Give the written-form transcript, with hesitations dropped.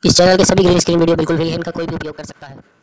इस चैनल के सभी ग्रीन स्क्रीन वीडियो बिल्कुल फ्री है, इनका कोई भी उपयोग कर सकता है।